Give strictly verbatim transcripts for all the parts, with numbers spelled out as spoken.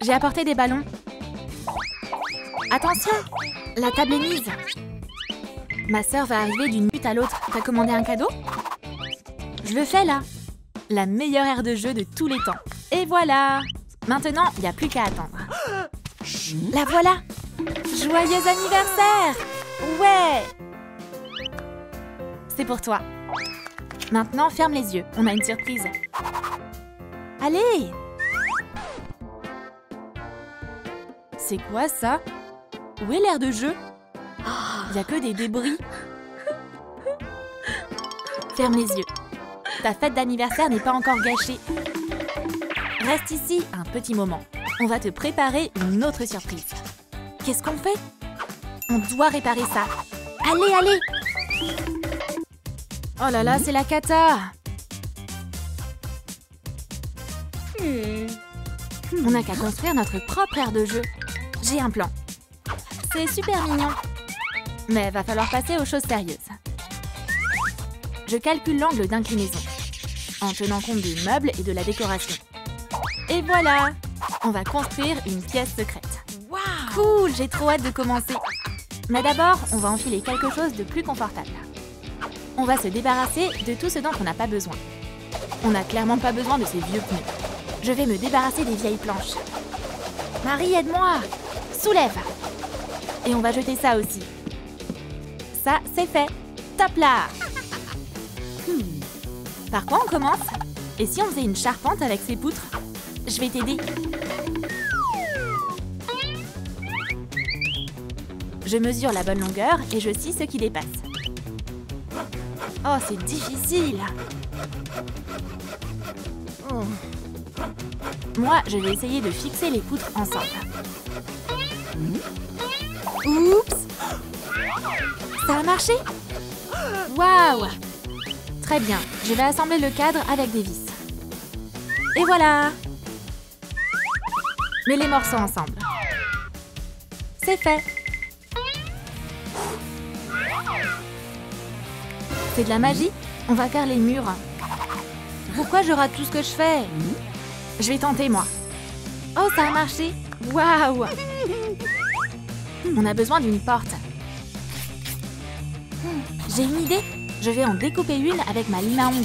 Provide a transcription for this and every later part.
J'ai apporté des ballons. Attention, la table est mise. Ma sœur va arriver d'une minute à l'autre. T'as commandé un cadeau? Je le fais là. La meilleure aire de jeu de tous les temps. Et voilà. Maintenant, il n'y a plus qu'à attendre. La voilà. Joyeux anniversaire. Ouais. C'est pour toi. Maintenant, ferme les yeux. On a une surprise. Allez. C'est quoi ça? Où est l'aire de jeu? Il n'y a que des débris. Ferme les yeux. Ta fête d'anniversaire n'est pas encore gâchée. Reste ici un petit moment. On va te préparer une autre surprise. Qu'est-ce qu'on fait? On doit réparer ça. Allez, allez! Oh là là, c'est la cata! On n'a qu'à construire notre propre aire de jeu. J'ai un plan. C'est super mignon. Mais va falloir passer aux choses sérieuses. Je calcule l'angle d'inclinaison, en tenant compte des meubles et de la décoration. Et voilà! On va construire une pièce secrète. Wow! Cool! J'ai trop hâte de commencer. Mais d'abord, on va enfiler quelque chose de plus confortable. On va se débarrasser de tout ce dont on n'a pas besoin. On n'a clairement pas besoin de ces vieux pneus. Je vais me débarrasser des vieilles planches. Marie, aide-moi! Soulève! Et on va jeter ça aussi. Ça, c'est fait. Top là! Hmm. Par quoi on commence? Et si on faisait une charpente avec ces poutres? Je vais t'aider. Je mesure la bonne longueur et je scie ce qui dépasse. Oh, c'est difficile! Oh. Moi, je vais essayer de fixer les poutres ensemble. Oups! Ça a marché? Waouh! Très bien, je vais assembler le cadre avec des vis. Et voilà! Mets les morceaux ensemble. C'est fait! C'est de la magie? On va faire les murs. Pourquoi je rate tout ce que je fais? Je vais tenter, moi. Oh, ça a marché! Waouh! On a besoin d'une porte. J'ai une idée. Je vais en découper une avec ma lime à ongles.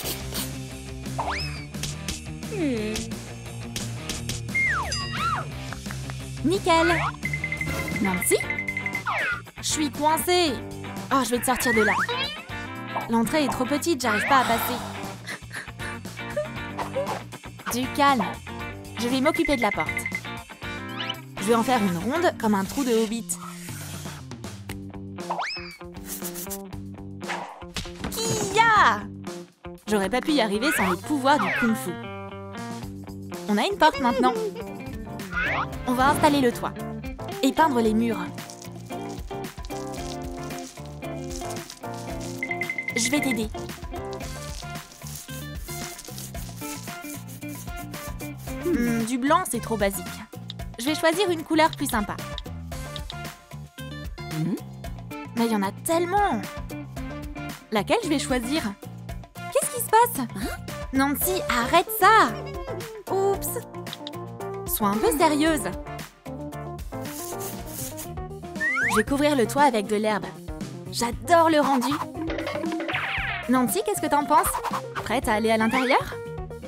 Nickel. Nancy? Je suis coincée. Oh, je vais te sortir de là. L'entrée est trop petite, j'arrive pas à passer. Du calme. Je vais m'occuper de la porte. Je vais en faire une ronde comme un trou de hobbit. Kia! J'aurais pas pu y arriver sans le pouvoir du kung-fu. On a une porte maintenant. On va installer le toit et peindre les murs. Je vais t'aider. Hmm, du blanc, c'est trop basique. Je vais choisir une couleur plus sympa. Mais il y en a tellement! Laquelle je vais choisir? Qu'est-ce qui se passe? Nancy, arrête ça! Oups! Sois un peu sérieuse. Je vais couvrir le toit avec de l'herbe. J'adore le rendu. Nancy, qu'est-ce que t'en penses? Prête à aller à l'intérieur?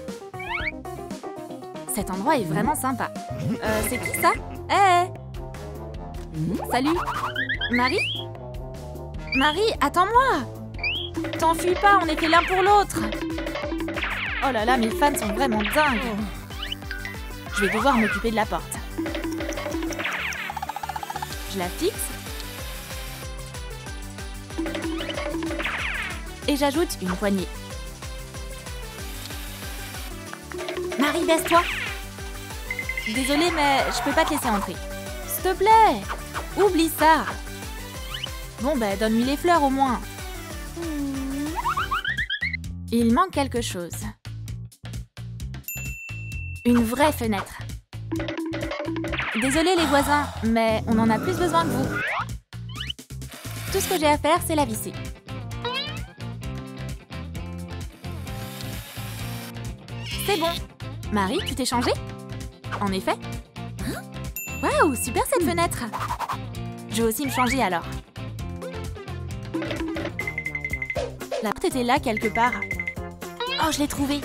Cet endroit est vraiment sympa. Euh, c'est qui ça? Hé hey. Salut. Marie? Marie, attends-moi! T'enfuis pas, on est fait l'un pour l'autre. Oh là là, mes fans sont vraiment dingues. Je vais devoir m'occuper de la porte. Je la fixe. Et j'ajoute une poignée. Marie, baisse-toi. Désolée, mais je peux pas te laisser entrer. S'il te plaît. Oublie ça. Bon, ben, donne-lui les fleurs au moins. Il manque quelque chose. Une vraie fenêtre. Désolée les voisins, mais on en a plus besoin que vous. Tout ce que j'ai à faire, c'est la visser. C'est bon. Marie, tu t'es changée? En effet. Waouh, super cette fenêtre! Je vais aussi me changer alors. La porte était là quelque part. Oh, je l'ai trouvée!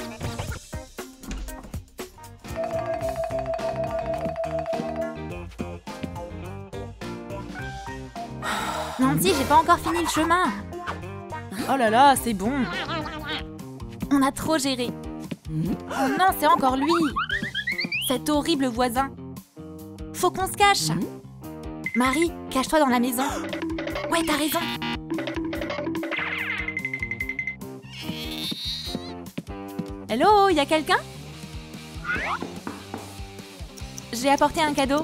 Nancy, j'ai pas encore fini le chemin! Oh là là, c'est bon! On a trop géré! Oh non, c'est encore lui! Cet horrible voisin! Faut qu'on se cache! Marie, cache-toi dans la maison! Ouais, t'as raison! Hello, y a quelqu'un? J'ai apporté un cadeau.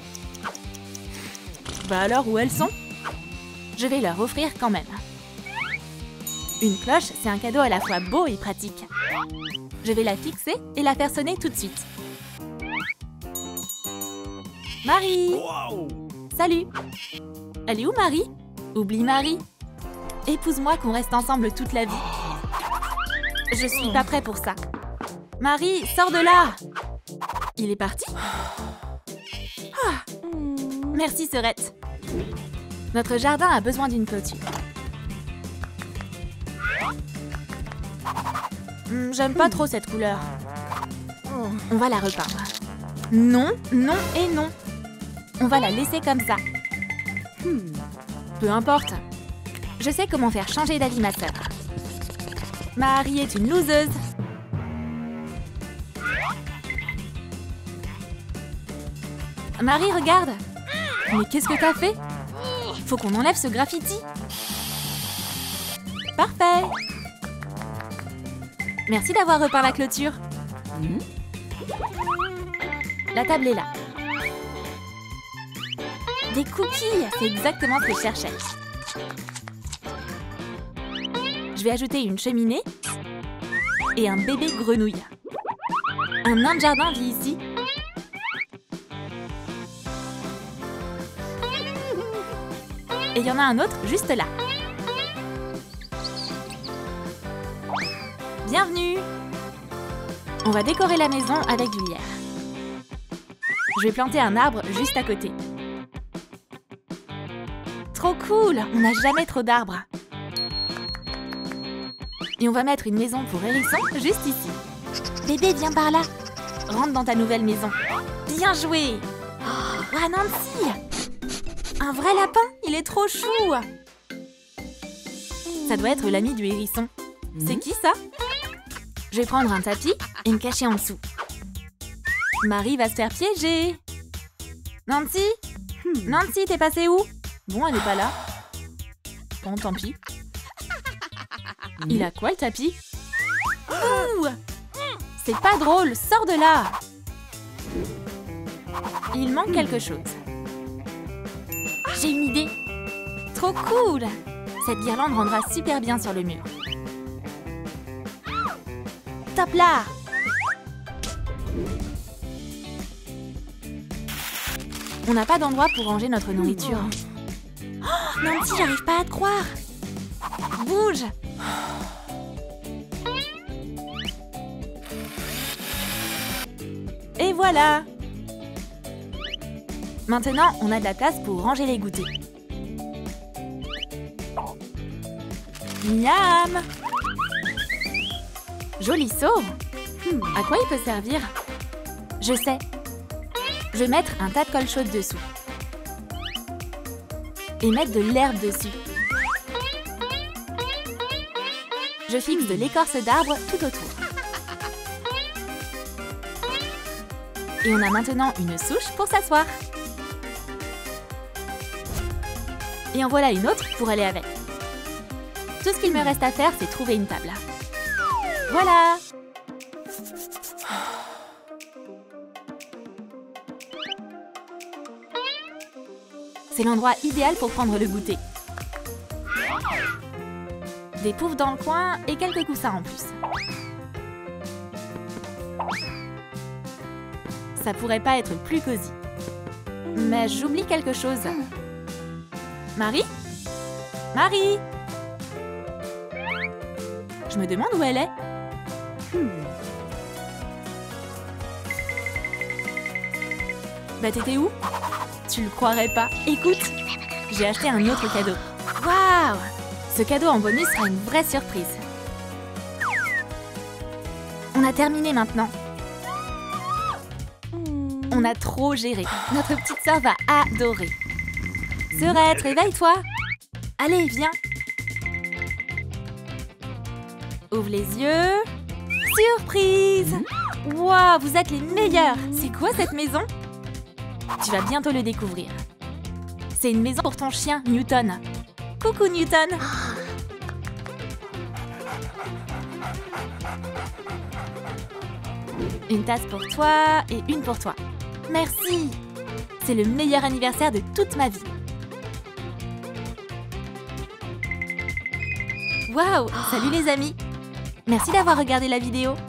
Bah alors, où elles sont? Je vais leur offrir quand même. Une cloche, c'est un cadeau à la fois beau et pratique. Je vais la fixer et la faire sonner tout de suite. Marie! Salut! Elle est où, Marie? Oublie Marie. Épouse-moi qu'on reste ensemble toute la vie. Je suis pas prêt pour ça. Marie, sors de là! Il est parti? Ah. Merci, Serette. Notre jardin a besoin d'une clôture. Hmm, J'aime pas trop cette couleur. On va la repeindre. Non, non et non. On va la laisser comme ça. Hmm. Peu importe. Je sais comment faire changer d'avis ma sœur. Marie est une loseuse. Marie, regarde. Mais qu'est-ce que t'as fait? Faut qu'on enlève ce graffiti. Parfait. Merci d'avoir repeint la clôture. La table est là. Des cookies, c'est exactement ce que je cherchais. Je vais ajouter une cheminée et un bébé grenouille. Un nain de jardin vit ici. Et il y en a un autre juste là. Bienvenue! On va décorer la maison avec du lierre. Je vais planter un arbre juste à côté. Trop cool! On n'a jamais trop d'arbres. Et on va mettre une maison pour hérisson juste ici. Bébé, viens par là. Rentre dans ta nouvelle maison. Bien joué! Oh, Nancy! Un vrai lapin? Il est trop chou! Ça doit être l'ami du hérisson. C'est qui ça? Je vais prendre un tapis et me cacher en dessous. Marie va se faire piéger. Nancy? Nancy, t'es passée où? Bon, elle n'est pas là. Bon, tant pis. Il a quoi, le tapis? Ouh! C'est pas drôle, sors de là! Il manque quelque chose. J'ai une idée. Trop cool! Cette guirlande rendra super bien sur le mur. Top là! On n'a pas d'endroit pour ranger notre nourriture. Oh, Nancy, j'arrive pas à te croire! Bouge! Et voilà! Maintenant, on a de la place pour ranger les goûters. Miam! Joli seau! Hmm, à quoi il peut servir? Je sais. Je vais mettre un tas de colle chaude dessous. Et mettre de l'herbe dessus. Je fixe de l'écorce d'arbre tout autour. Et on a maintenant une souche pour s'asseoir. Et en voilà une autre pour aller avec. Tout ce qu'il me reste à faire, c'est trouver une table. Voilà! C'est l'endroit idéal pour prendre le goûter. Des poufs dans le coin et quelques coussins en plus. Ça pourrait pas être plus cosy. Mais j'oublie quelque chose. Marie? Marie? Je me demande où elle est. Hmm. Bah t'étais où? Tu le croirais pas. Écoute, j'ai acheté un autre cadeau. Waouh! Ce cadeau en bonus sera une vraie surprise. On a terminé maintenant. On a trop géré. Notre petite sœur va adorer. Sœurette, réveille-toi. Allez, viens. Ouvre les yeux. Surprise! Waouh, vous êtes les meilleurs! C'est quoi cette maison? Tu vas bientôt le découvrir. C'est une maison pour ton chien, Newton. Coucou, Newton! Une tasse pour toi et une pour toi. Merci! C'est le meilleur anniversaire de toute ma vie. Waouh! Salut les amis! Merci d'avoir regardé la vidéo.